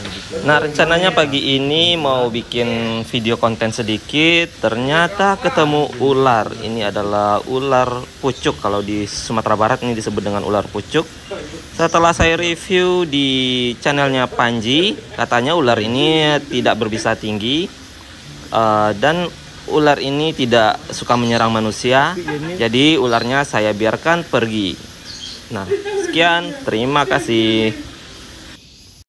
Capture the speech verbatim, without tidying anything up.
Nah, rencananya pagi ini mau bikin video konten sedikit. Ternyata ketemu ular. Ini adalah ular pucuk. Kalau di Sumatera Barat ini disebut dengan ular pucuk. Setelah saya review di channelnya Panji, katanya ular ini tidak berbisa tinggi, uh, dan ular ini tidak suka menyerang manusia. Jadi ularnya saya biarkan pergi. Nah, sekian, terima kasih.